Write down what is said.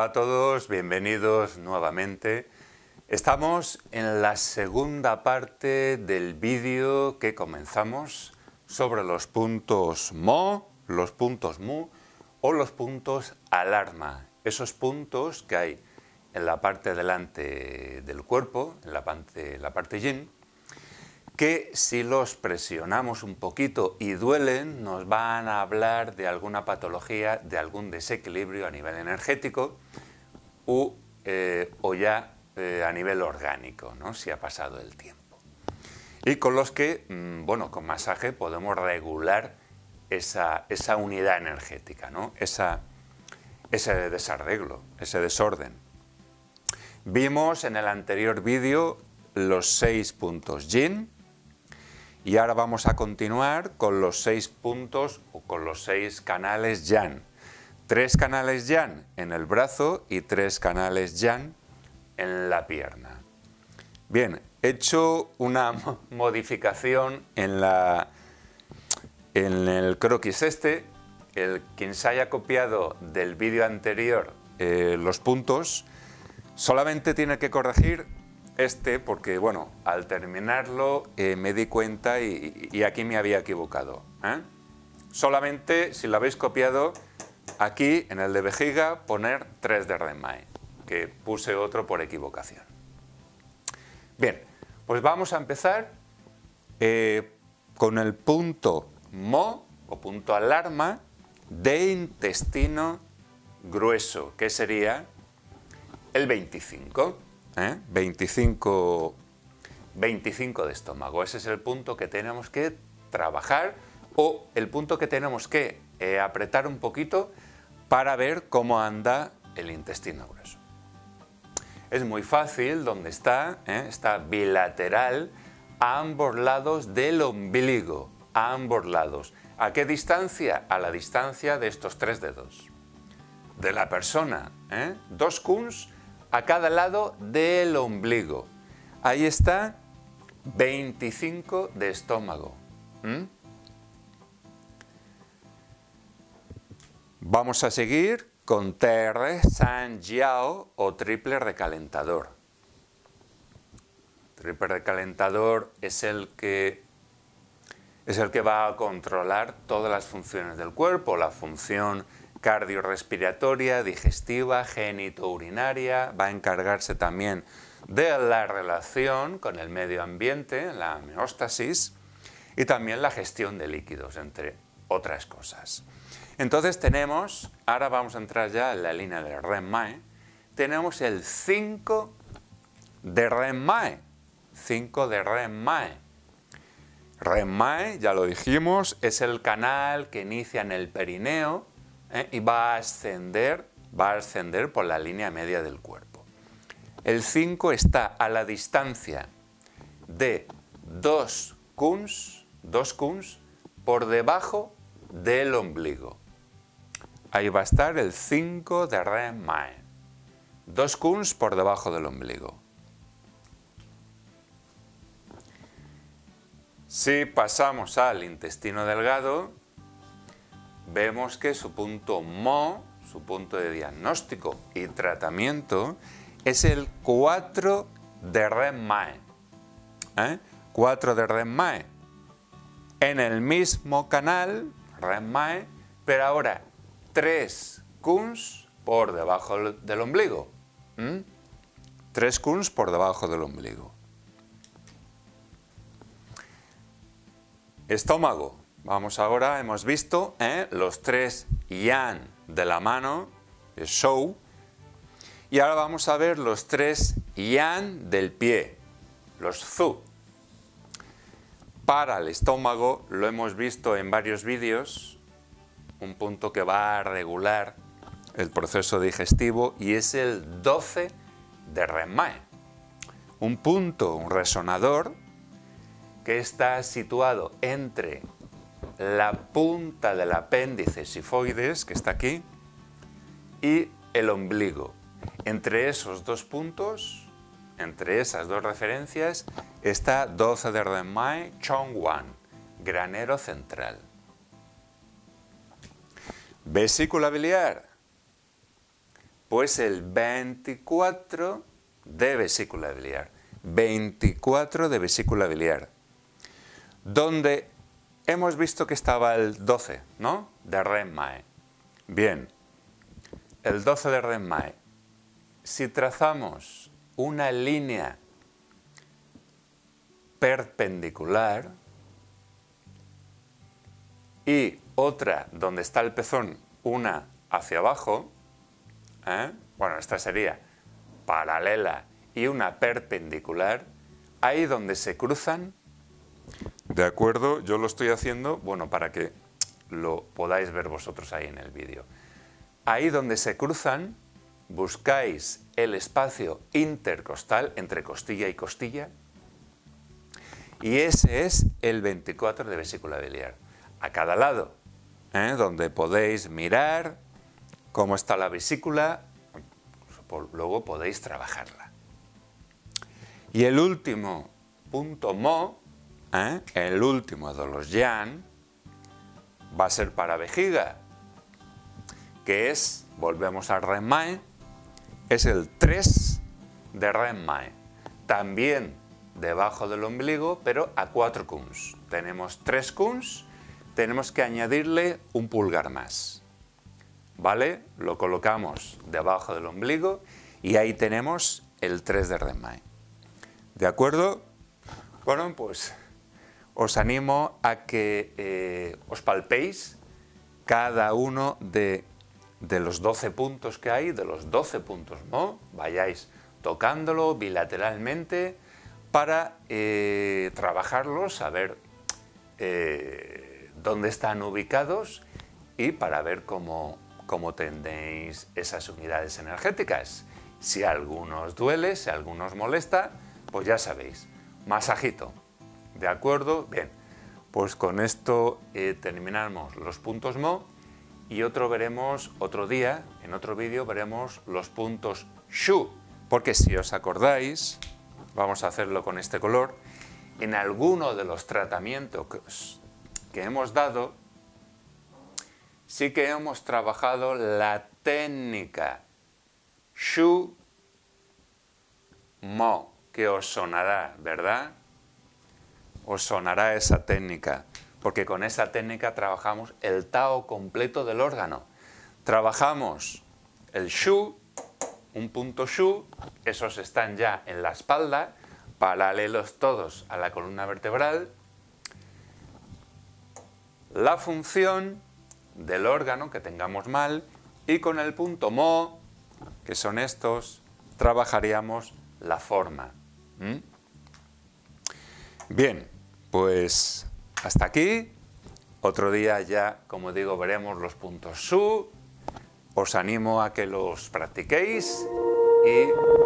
Hola a todos, bienvenidos nuevamente. Estamos en la segunda parte del vídeo que comenzamos sobre los puntos MO, los puntos MU o los puntos alarma. Esos puntos que hay en la parte delante del cuerpo, en la parte yin, que si los presionamos un poquito y duelen, nos van a hablar de alguna patología, de algún desequilibrio a nivel energético o ya a nivel orgánico, ¿no? Si ha pasado el tiempo. Y con los que, con masaje podemos regular esa unidad energética, ¿no? Ese desarreglo, ese desorden. Vimos en el anterior vídeo los 6 puntos yin. Y ahora vamos a continuar con los 6 puntos o con los 6 canales yang. 3 canales yang en el brazo y 3 canales yang en la pierna. Bien, he hecho una modificación en el croquis quien se haya copiado del vídeo anterior los puntos, solamente tiene que corregir porque, al terminarlo me di cuenta y aquí me había equivocado. Solamente, si lo habéis copiado, aquí, en el de vejiga, poner 3 de Renmai, que puse otro por equivocación. Bien, pues vamos a empezar con el punto MO, o punto alarma, de intestino grueso, que sería el 25. 25 de estómago. Ese es el punto que tenemos que trabajar o el punto que tenemos que apretar un poquito para ver cómo anda el intestino grueso. Es muy fácil, donde está bilateral a ambos lados del ombligo, a ambos lados. ¿A qué distancia? A la distancia de estos 3 dedos de la persona, 2 kuns a cada lado del ombligo. Ahí está 25 de estómago. Vamos a seguir con TR San Jiao o triple recalentador. Triple recalentador es el que va a controlar todas las funciones del cuerpo, la función cardiorrespiratoria, digestiva, genitourinaria, va a encargarse también de la relación con el medio ambiente, la homeostasis, y también la gestión de líquidos, entre otras cosas. Entonces ahora vamos a entrar ya en la línea del Renmai, tenemos el 5 de Renmai, 5 de Renmai. Renmai, ya lo dijimos, es el canal que inicia en el perineo, y va a ascender por la línea media del cuerpo. El 5 está a la distancia de 2 kuns por debajo del ombligo. Ahí va a estar el 5 de Renmai. 2 kuns por debajo del ombligo. Si pasamos al intestino delgado, vemos que su punto MO, su punto de diagnóstico y tratamiento, es el 4 de Renmai. 4 de Renmai. En el mismo canal, Renmai, pero ahora 3 kuns por debajo del ombligo. 3 kuns por debajo del ombligo. Estómago. Vamos ahora, hemos visto los 3 yang de la mano, el shou, y ahora vamos a ver los 3 yang del pie, los zu. Para el estómago, lo hemos visto en varios vídeos, un punto que va a regular el proceso digestivo y es el 12 de Renmai. Un punto, un resonador, que está situado entre la punta del apéndice sifoides, que está aquí, y el ombligo. Entre esos 2 puntos, entre esas 2 referencias, está 12 de Renmai Chongwan, granero central. Vesícula biliar. Pues el 24 de vesícula biliar. 24 de vesícula biliar. Donde hemos visto que estaba el 12, ¿no? De Rehnmeier. Bien, el 12 de Rehnmeier. Si trazamos una línea perpendicular y otra donde está el pezón, una hacia abajo, bueno, esta sería paralela y una perpendicular, ahí donde se cruzan, ¿de acuerdo? Yo lo estoy haciendo, bueno, para que lo podáis ver vosotros ahí en el vídeo. Ahí donde se cruzan, buscáis el espacio intercostal entre costilla y costilla, y ese es el 24 de vesícula biliar. A cada lado, donde podéis mirar cómo está la vesícula, luego podéis trabajarla. Y el último punto Mo, el último de los Yang, va a ser para vejiga, que es, volvemos a Rehnmeier, es el 3 de Rehnmeier. También debajo del ombligo, pero a 4 Kunz. Tenemos 3 Kunz, tenemos que añadirle un pulgar más. ¿Vale? Lo colocamos debajo del ombligo y ahí tenemos el 3 de Rehnmeier. ¿De acuerdo? Bueno, pues os animo a que os palpéis cada uno de los 12 puntos que hay, de los 12 puntos Mo, vayáis tocándolo bilateralmente para trabajarlos, a ver dónde están ubicados y para ver cómo tenéis esas unidades energéticas. Si a algunos duele, si a algunos molesta, pues ya sabéis, masajito. ¿De acuerdo? Bien, pues con esto terminamos los puntos Mo y otro día, en otro vídeo veremos los puntos Shu, porque si os acordáis, vamos a hacerlo con este color, en alguno de los tratamientos que hemos dado, sí que hemos trabajado la técnica Shu Mo, que os sonará, ¿verdad? Os sonará esa técnica, porque con esa técnica trabajamos el Tao completo del órgano. Trabajamos el Shu, un punto Shu, esos están ya en la espalda, paralelos todos a la columna vertebral. La función del órgano que tengamos mal, y con el punto Mo, que son estos, trabajaríamos la forma. Bien, pues hasta aquí. Otro día ya, como digo, veremos los puntos Shu. Os animo a que los practiquéis y